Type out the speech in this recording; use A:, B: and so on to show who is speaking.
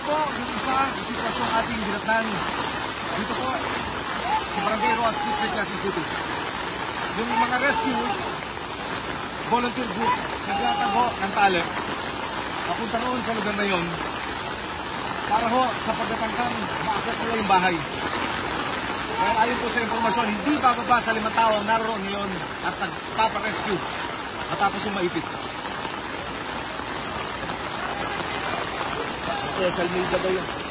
A: po yung isa sa sitwasyong ating dinatnan. Dito po sa Barangay Roas District, Quezon City. Yung mga rescue volunteer group nagtatago ng tali papunta roon sa lugar na yon para ho sa pagkatangkang maakit nila yung bahay. Kaya ayon po sa impormasyon, hindi bababa sa 5 tao ang naroon ngayon at nagpaparescue matapos yung maipit. Social media ba yun?